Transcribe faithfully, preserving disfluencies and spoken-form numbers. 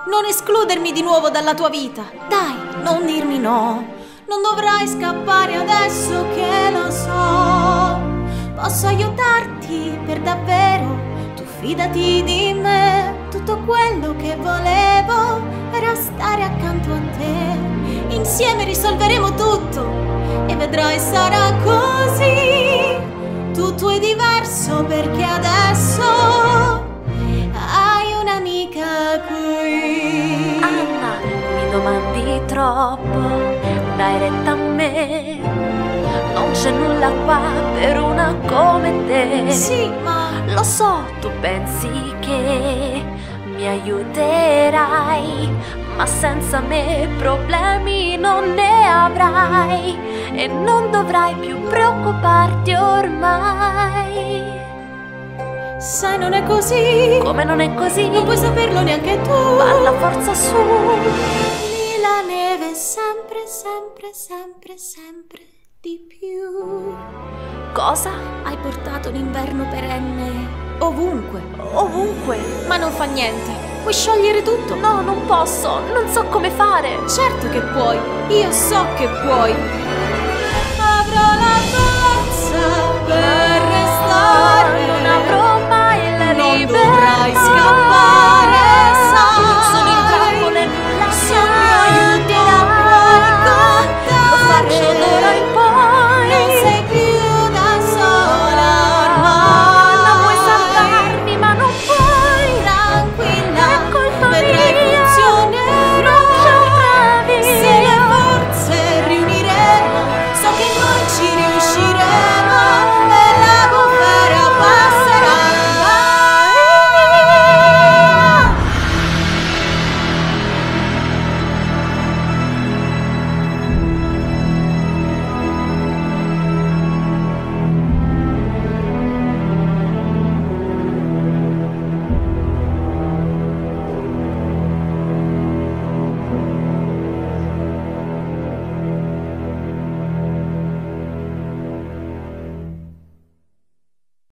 non escludermi di nuovo dalla tua vita. Dai, non dirmi no, non dovrai scappare adesso che lo so. Posso aiutarti per davvero, tu fidati di me. Tutto quello che volevo era stare accanto a te. Insieme risolveremo tutto e vedrai sarà così. Tutto è diverso perché adesso hai un'amica qui. Anna, mi domandi troppo, dai retta a me. Non c'è nulla qua per una come te. Sì, ma lo so, tu pensi che mi aiuterai, ma senza me problemi non ne avrai e non dovrai più preoccuparti ormai. sai, non è così. Come non è così? Non puoi saperlo neanche tu. Balla forza su. Lì la neve sempre, sempre, sempre, sempre di più. Cosa? Hai portato l'inverno perenne ovunque. Ovunque. Ma non fa niente, puoi sciogliere tutto. No, non posso, non so come fare. Certo che puoi, io so che puoi. Avrò la forza per restare. Non avrò mai la Non libertà. dovrai scappare.